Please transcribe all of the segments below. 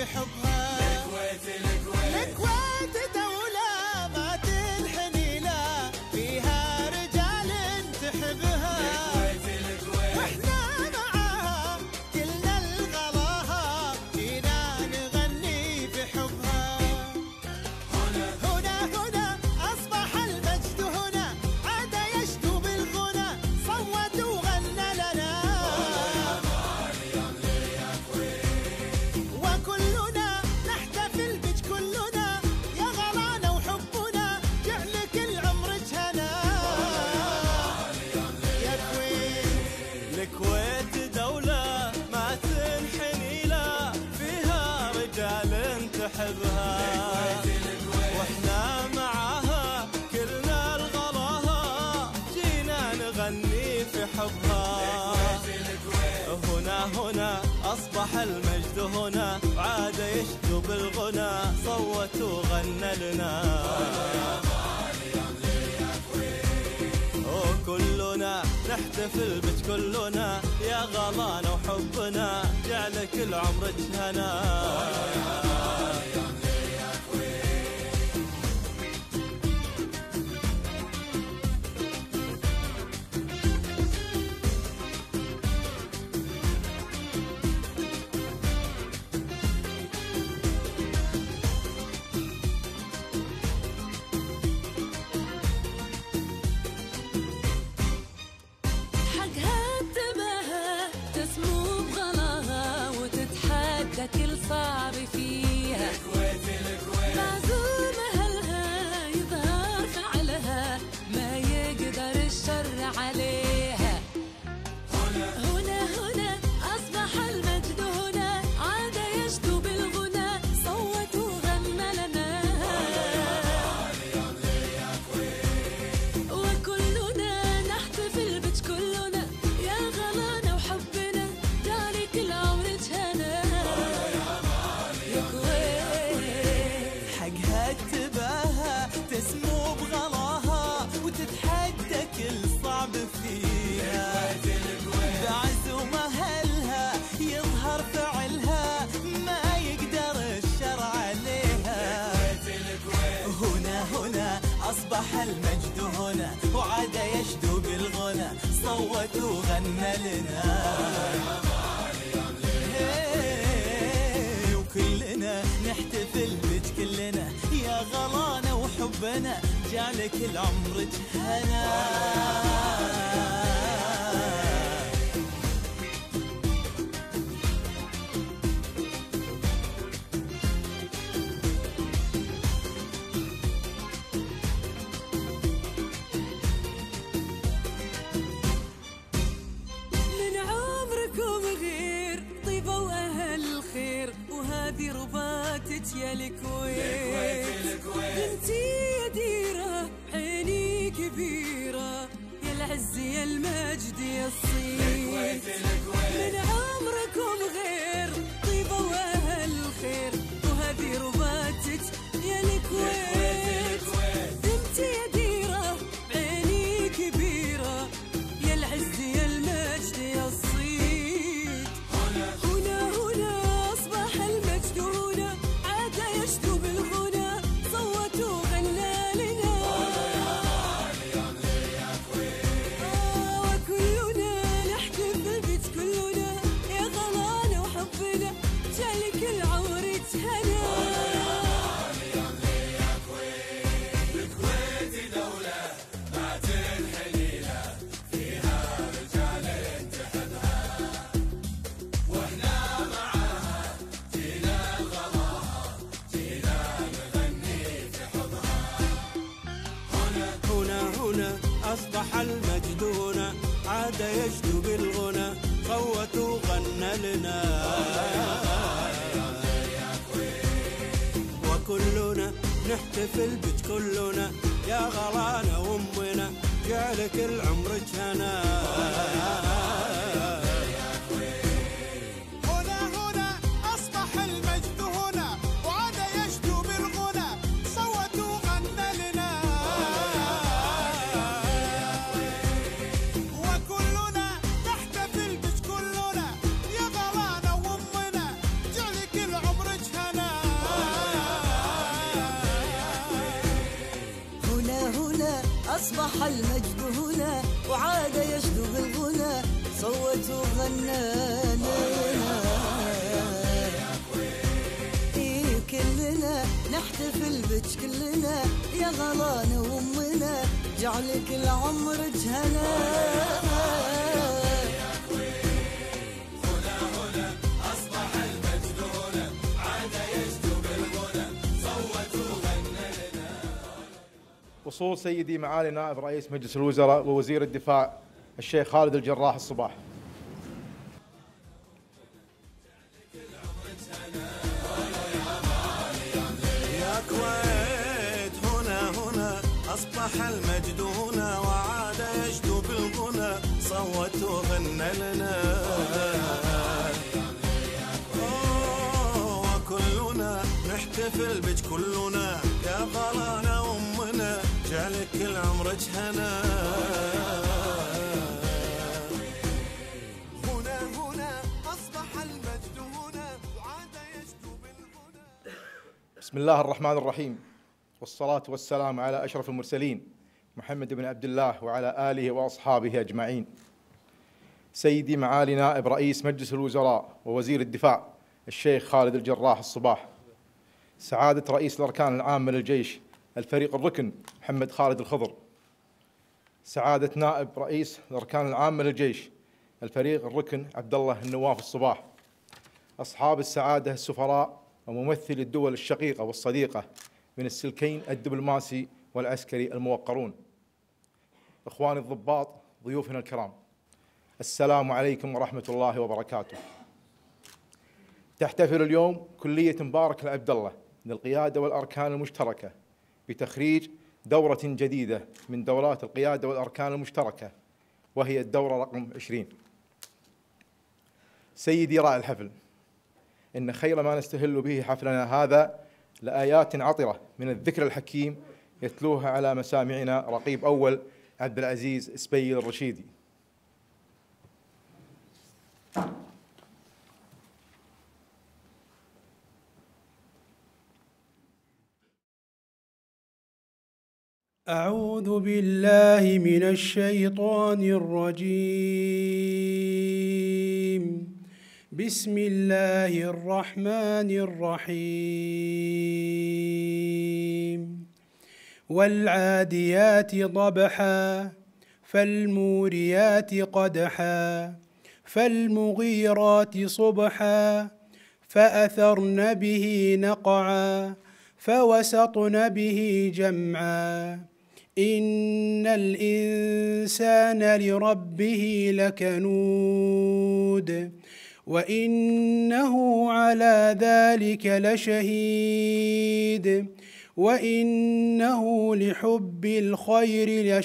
حبها. الكويت دولة ما تنحني لا، فيها رجال تحبها، واحنا معاها كلنا الغلاها، جينا نغني في حبها. هنا أصبح المجد هنا، عاد يشدو بالغنى، صوت وغنى لنا، وكلنا نحتفل بك كلنا، يا غلانا وحبنا جعلك العمر هنا. يا كويت، الكويت دولة ما تنحني لا، فيها رجال تحبها، واحنا معاها كلنا الغلاها، جينا نغني في حبها. هنا أصبح المجد هنا، عاد يشدو بالغنى، صوت وغنى لنا، وكلنا نحتفل بك كلنا، يا غلانا وحبنا جعلك العمر هنا. كل صعب فيها، معزوم أهلها يظهر فعلها، ما يقدر الشر عليها. هنا أصبح المجد هنا، عاد يشدو بالغنى، صوت وغنى لنا، وكلنا نحتفل بك كلنا، يا غلانا وحبنا جعلك العمر هنا. حقها تباها تسمو بغلاها، وتتحدى كل صعب فيها، بعزوم أهلها يظهر فعلها، ما يقدر الشر عليها. هنا أصبح المجد هنا، وعاد يشدو بالغنى، صوت وغنى لنا، وكلنا نحتفل بك كلنا، يا غلانا وحبنا جعلك العمر هنا. من عمركم غير طيبة وأهل الخير، وهذه رباتك يا الكويت، بنتي يا ديرة عيني كبيرة، يا العز يا المجد يا الصيت. من عمركم غير طيبة وأهل الخير، وهذه رباتك يا الكويت، بنتي يا ديرة عيني كبيرة، يا العز يا المجد يا الصيت. هنا أصبح المجد هنا، عاد يشدو بالغنى، صوت وغنى لنا، وكلنا نحتفل بك كلنا، يا غلانا وحبنا جعلك العمر هنا. هنا أصبح المجد هنا، عاد يشدو بالغنى، صوت وغنى لنا، وكلنا نحتفل بك كلنا، يا غلانا وامنا جعلك العمر هنا. هنا أصبح المجد هنا، وعاد يشدو بالغنى، صوت وغنى لنا، وكلنا نحتفل بك كلنا، يا غلانا وامنا جعلك العمر أصبح المجد هنا وعاد يشدو بالغنى صوت وغنى لنا. إيه كلنا نحتفل بك كلنا يا غلانا وامنا جعلك العمر جهنا. وصول سيدي معالي نائب رئيس مجلس الوزراء ووزير الدفاع الشيخ خالد الجراح الصباح. يا كويت هنا أصبح المجد هنا وعاد يجدو بالغنى صوت وغنى لنا. وكلنا نحتفل بك كلنا يا غلانا وامنا جعلك كل عمرك هنا. هنا أصبح المجد هنا وعاد يجدو بالغنى. بسم الله الرحمن الرحيم، والصلاة والسلام على أشرف المرسلين محمد بن عبد الله وعلى آله وأصحابه أجمعين. سيدي معالي نائب رئيس مجلس الوزراء ووزير الدفاع الشيخ خالد الجراح الصباح، سعادة رئيس الأركان العامة للجيش الفريق الركن محمد خالد الخضر، سعادة نائب رئيس الأركان العامة للجيش الفريق الركن عبد الله النواف الصباح، أصحاب السعادة السفراء وممثلي الدول الشقيقة والصديقة من السلكين الدبلوماسي والعسكري الموقرون، إخواني الضباط، ضيوفنا الكرام، السلام عليكم ورحمة الله وبركاته. تحتفل اليوم كلية مبارك العبد الله للقيادة والأركان المشتركة بتخريج دورة جديدة من دورات القيادة والأركان المشتركة، وهي الدورة رقم 20. سيدي راعي الحفل، إن خير ما نستهل به حفلنا هذا لآيات عطرة من الذكر الحكيم يتلوها على مسامعنا رقيب أول عبد العزيز سبيل الرشيدي. أعوذ بالله من الشيطان الرجيم. بسم الله الرحمن الرحيم. والعاديات ضبحا فالموريات قدحا فالمغيرات صبحا فأثرن به نقعا فوسطن به جمعا إن الإنسان لربه لكنود وإنه على ذلك لشهيد وإنه لحب الخير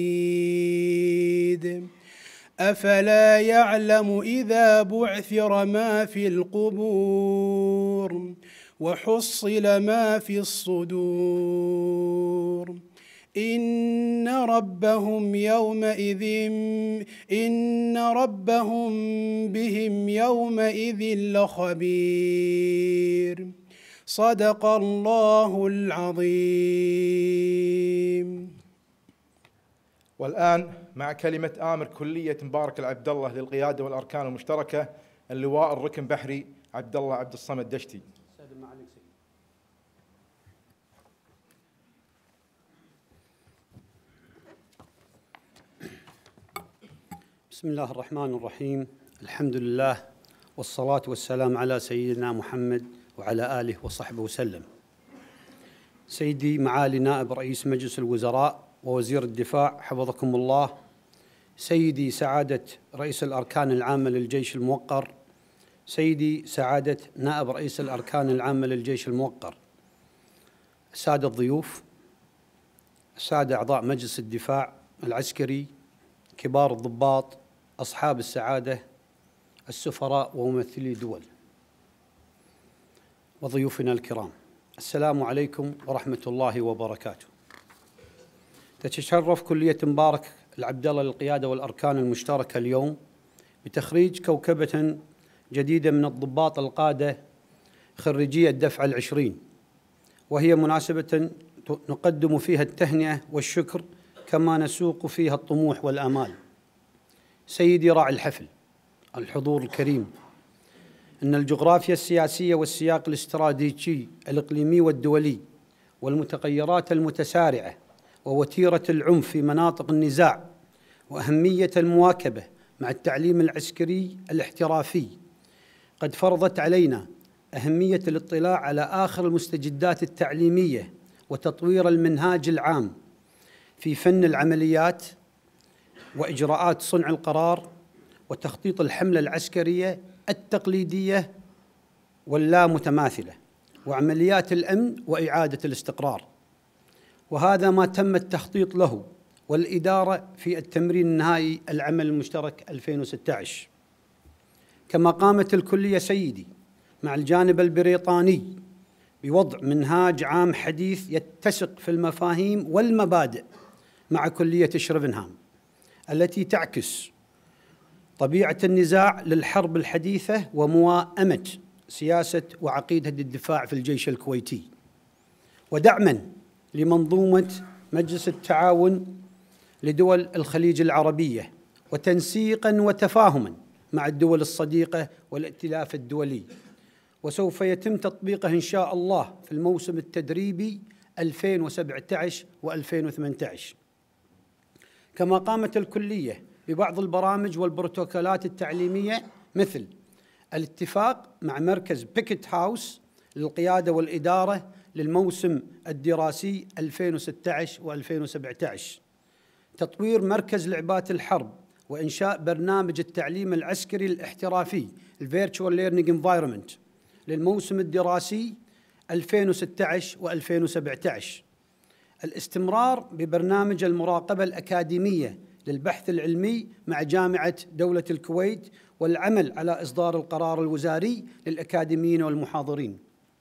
لشديد أفلا يعلم إذا بعثر ما في القبور وحصل ما في الصدور إن ربهم بهم يومئذ لخبير. صدق الله العظيم. والآن مع كلمة آمر كلية مبارك العبد الله للقيادة والأركان المشتركة اللواء الركن بحري عبد الله عبد الصمد دشتي. بسم الله الرحمن الرحيم. الحمد لله والصلاة والسلام على سيدنا محمد وعلى آله وصحبه وسلم. سيدي معالي نائب رئيس مجلس الوزراء ووزير الدفاع حفظكم الله، سيدي سعادة رئيس الأركان العامة للجيش الموقر، سيدي سعادة نائب رئيس الأركان العامة للجيش الموقر، السادة الضيوف، السادة أعضاء مجلس الدفاع العسكري، كبار الضباط، أصحاب السعادة، السفراء وممثلي دول، وضيوفنا الكرام، السلام عليكم ورحمة الله وبركاته. تتشرف كلية مبارك العبد الله للقيادة والأركان المشتركة اليوم بتخريج كوكبة جديدة من الضباط القادة خريجي الدفعة 20، وهي مناسبة نقدم فيها التهنئة والشكر كما نسوق فيها الطموح والآمال. سيدي راعي الحفل، الحضور الكريم، إن الجغرافيا السياسية والسياق الاستراتيجي الإقليمي والدولي والمتغيرات المتسارعة ووتيرة العنف في مناطق النزاع وأهمية المواكبة مع التعليم العسكري الاحترافي قد فرضت علينا أهمية الاطلاع على آخر المستجدات التعليمية وتطوير المنهاج العام في فن العمليات وإجراءات صنع القرار وتخطيط الحملة العسكرية التقليدية واللا متماثلة وعمليات الأمن وإعادة الاستقرار. وهذا ما تم التخطيط له والإدارة في التمرين النهائي العمل المشترك 2016. كما قامت الكلية سيدي مع الجانب البريطاني بوضع منهاج عام حديث يتسق في المفاهيم والمبادئ مع كلية شريفنهام التي تعكس طبيعة النزاع للحرب الحديثة وموائمة سياسة وعقيدة الدفاع في الجيش الكويتي، ودعما لمنظومة مجلس التعاون لدول الخليج العربية، وتنسيقا وتفاهما مع الدول الصديقة والائتلاف الدولي. وسوف يتم تطبيقه إن شاء الله في الموسم التدريبي 2017 و2018. كما قامت الكلية ببعض البرامج والبروتوكولات التعليمية مثل الاتفاق مع مركز بيكت هاوس للقيادة والإدارة للموسم الدراسي 2016 و2017، تطوير مركز لعبات الحرب وإنشاء برنامج التعليم العسكري الاحترافي Virtual Learning Environment للموسم الدراسي 2016 و2017، الاستمرار ببرنامج المراقبة الأكاديمية للبحث العلمي مع جامعة دولة الكويت والعمل على إصدار القرار الوزاري للأكاديميين والمحاضرين.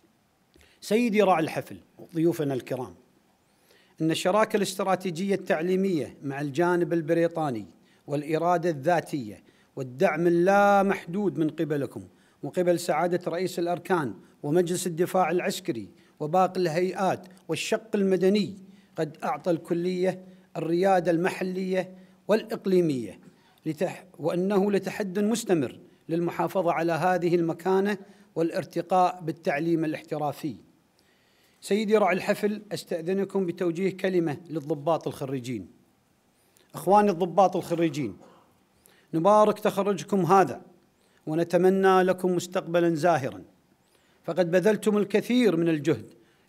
سيدي راعي الحفل وضيوفنا الكرام، إن الشراكة الاستراتيجية التعليمية مع الجانب البريطاني والإرادة الذاتية والدعم اللامحدود من قبلكم وقبل سعادة رئيس الأركان ومجلس الدفاع العسكري وباقي الهيئات والشق المدني قد أعطى الكلية الريادة المحلية والإقليمية، وأنه لتحد مستمر للمحافظة على هذه المكانة والارتقاء بالتعليم الاحترافي. سيدي راعي الحفل، أستأذنكم بتوجيه كلمة للضباط الخريجين. أخواني الضباط الخريجين، نبارك تخرجكم هذا ونتمنى لكم مستقبلا زاهرا، فقد بذلتم الكثير من الجهد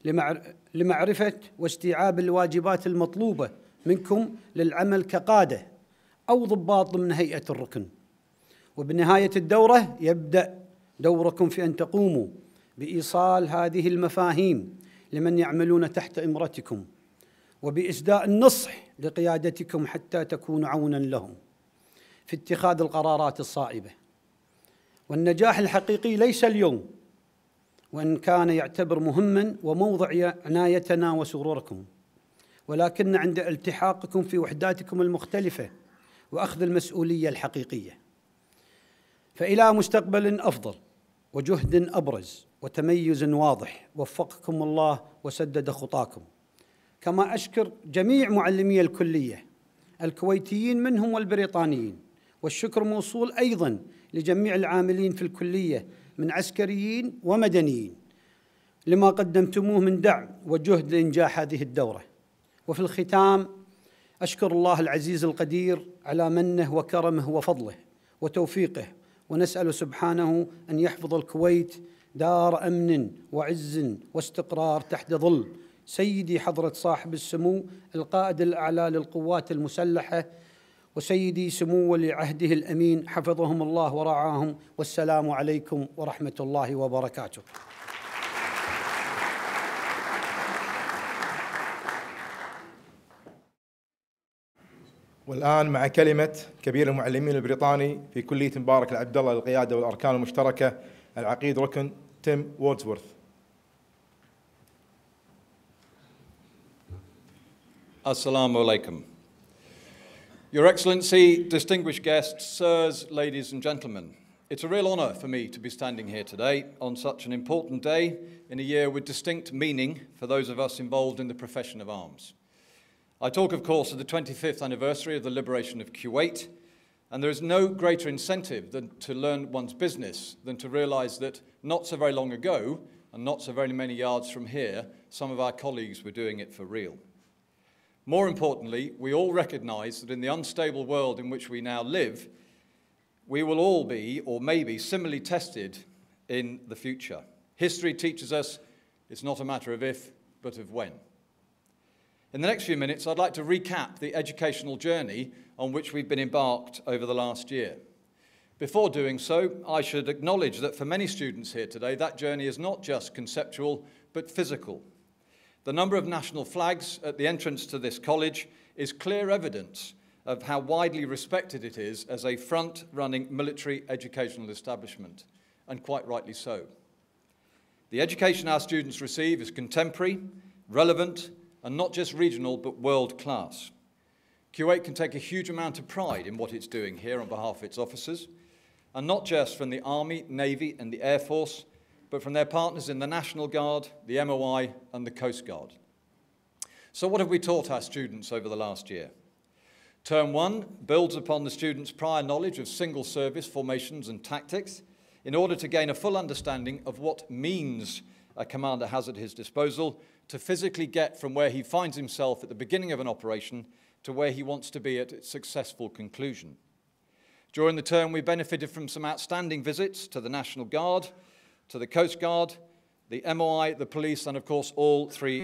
لمعرفة واستيعاب الواجبات المطلوبة منكم للعمل كقادة أو ضباط ضمن هيئة الركن. وبنهاية الدورة يبدأ دوركم في أن تقوموا بإيصال هذه المفاهيم لمن يعملون تحت إمرتكم، وبإسداء النصح لقيادتكم حتى تكونوا عونا لهم في اتخاذ القرارات الصائبة. والنجاح الحقيقي ليس اليوم، وإن كان يعتبر مهما وموضع عنايتنا وسروركم، ولكن عند التحاقكم في وحداتكم المختلفة وأخذ المسؤولية الحقيقية. فإلى مستقبل أفضل وجهد أبرز وتميز واضح وفقكم الله وسدد خطاكم. كما أشكر جميع معلمي الكلية الكويتيين منهم والبريطانيين، والشكر موصول أيضا لجميع العاملين في الكلية من عسكريين ومدنيين لما قدمتموه من دعم وجهد لإنجاح هذه الدورة. وفي الختام أشكر الله العزيز القدير على منه وكرمه وفضله وتوفيقه، ونسأل سبحانه أن يحفظ الكويت دار أمن وعز واستقرار تحت ظل سيدي حضرة صاحب السمو القائد الأعلى للقوات المسلحة وسيدي سمو ولي عهده الأمين حفظهم الله ورعاهم. والسلام عليكم ورحمة الله وبركاته. والآن مع كلمة كبير المعلمين البريطاني في كلية مبارك العبد الله للقيادة والأركان المشتركة العقيد ركن تيم ووردزورث. Assalamu alaikum. Your Excellency, distinguished guests, sirs, ladies and gentlemen, it's a real honour for me to be standing here today on such an important day in a year with distinct meaning for those of us involved in the profession of arms. I talk, of course, of the 25th anniversary of the liberation of Kuwait, and there is no greater incentive than to learn one's business than to realise that not so very long ago, and not so very many yards from here, some of our colleagues were doing it for real. More importantly, we all recognise that in the unstable world in which we now live, we will all be, or maybe, similarly tested in the future. History teaches us it's not a matter of if, but of when. In the next few minutes, I'd like to recap the educational journey on which we've been embarked over the last year. Before doing so, I should acknowledge that for many students here today, that journey is not just conceptual, but physical. The number of national flags at the entrance to this college is clear evidence of how widely respected it is as a front-running military educational establishment, and quite rightly so. The education our students receive is contemporary, relevant, and not just regional, but world-class. Kuwait can take a huge amount of pride in what it's doing here on behalf of its officers, and not just from the Army, Navy, and the Air Force, but from their partners in the National Guard, the MOI, and the Coast Guard. So what have we taught our students over the last year? Term 1 builds upon the students' prior knowledge of single service formations and tactics in order to gain a full understanding of what means a commander has at his disposal to physically get from where he finds himself at the beginning of an operation to where he wants to be at its successful conclusion. During the term, we benefited from some outstanding visits to the National Guard, to the Coast Guard, the MOI, the police, and of course all three